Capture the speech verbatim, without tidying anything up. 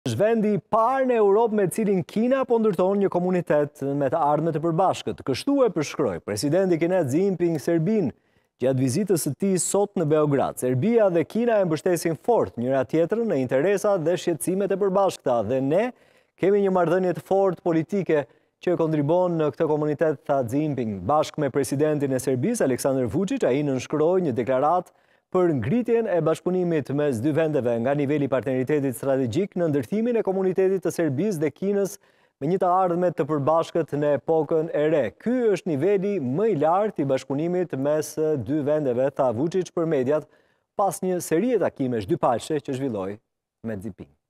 Është vendi i parë në Europë me cilin Kina po ndërton një komunitet me të ardhme të përbashkët. Kështu e përshkroi presidenti kines Xi Jinping Serbin gjatë vizitës së tij sot në Beograd. Serbia dhe Kina e mbështesin fort njëra tjetrën në interesa dhe shqetësimet e përbashkëta dhe ne kemi një marrëdhënie të fortë politike që kontribon në këtë komunitet, tha Xi Jinping. Bashkë me presidentin e Serbisë Aleksandar Vučić, ai nënshkroi një deklaratë për ngritjen e bashkëpunimit mes dy vendeve nga niveli i partneritetit strategjik në ndërtimin e komunitetit të Serbisë dhe Kinës me një të ardhme të përbashkët në epokën e re. Ky është niveli më i lartë i bashkëpunimit mes dy vendeve, tha Vučić për mediat pas një serie takimesh dypalëshe që zhvilloi me Xi Jinping.